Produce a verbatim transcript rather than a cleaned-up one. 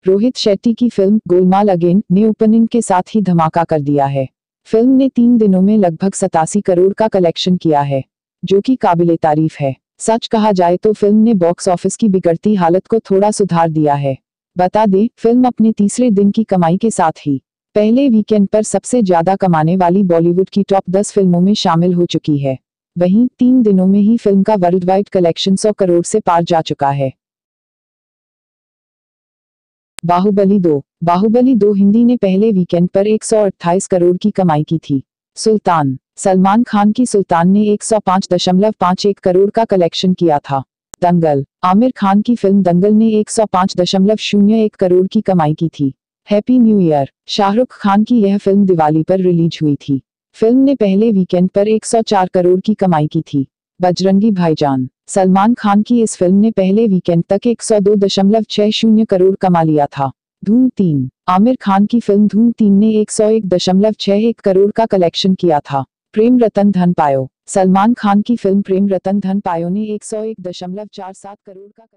रोहित शेट्टी की film Golmaal again ने opening के साथ ही धमाका कर दिया है। फिल्म ने तीन दिनों में लगभग सतासी करोड़ का कलेक्शन किया है, जो कि काबिले तारीफ है। सच कहा जाए तो फिल्म ने बॉक्स ऑफिस की बिगड़ती हालत को थोड़ा सुधार दिया है। बता दें, फिल्म अपने तीसरे दिन की कमाई के साथ ही पहले वीकेंड पर सबसे ज्यादा कमाने वाली बॉलीवुड की टॉप दस फिल्मों में शामिल हो चुकी है। वहीं तीन दिनों में ही फिल्म का वर्ल्ड वाइड कलेक्शन सौ करोड़ से पार जा चुका है। बाहुबली दो बाहुबली दो हिंदी ने पहले वीकेंड पर एक सौ अट्ठाईस करोड़ की कमाई की थी। सुल्तान सलमान खान की सुल्तान ने एक सौ पाँच दशमलव पाँच एक करोड़ का कलेक्शन किया था। दंगल आमिर खान की फिल्म दंगल ने एक सौ पाँच दशमलव शून्य एक करोड़ की कमाई की थी। Happy new year Shahrukh Khan की यह फिल्म दिवाली पर रिलीज हुई थी। फिल्म ने पहले वीकेंड पर एक सौ चार करोड़ की कमाई की थी। बजरंगी भाईजान सलमान खान की इस फिल्म ने पहले वीकेंड तक एक सौ दो दशमलव छह शून्य करोड़ कमा लिया था। धूम तीन आमिर खान की फिल्म धूम तीन ने एक सौ एक दशमलव छह एक करोड़ का कलेक्शन किया था। प्रेम रतन धन पायो सलमान खान की फिल्म प्रेम रतन धन पायो ने एक सौ एक दशमलव चार सात करोड़ का